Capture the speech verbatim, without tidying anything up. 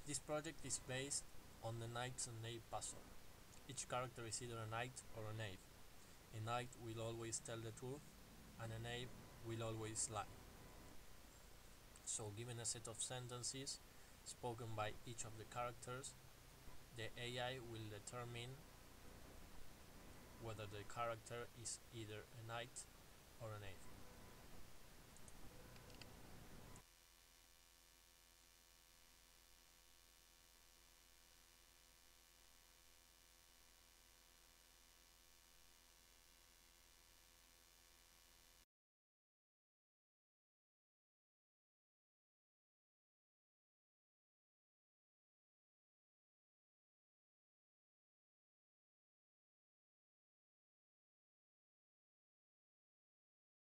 This project is based on the knights and knave puzzle. Each character is either a knight or a knave. A knight will always tell the truth, and a knave will always lie. So given a set of sentences spoken by each of the characters, the A I will determine whether the character is either a knight or a knave.